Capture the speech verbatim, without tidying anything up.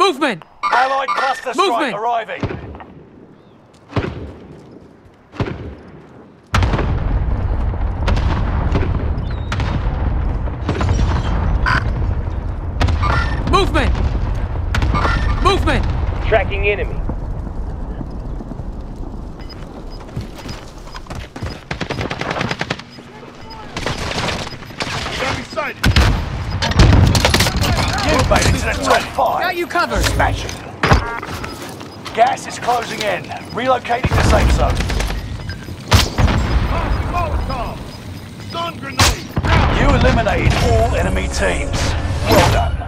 Movement! Allied cluster strike Movement! arriving. Movement! Movement! Tracking enemy. Enemy sighted. You made it to the top five. Got you covered! Smashing. Gas is closing in. Relocating the safe zone. Molotov! Stun grenade! You eliminated all enemy teams. Well done.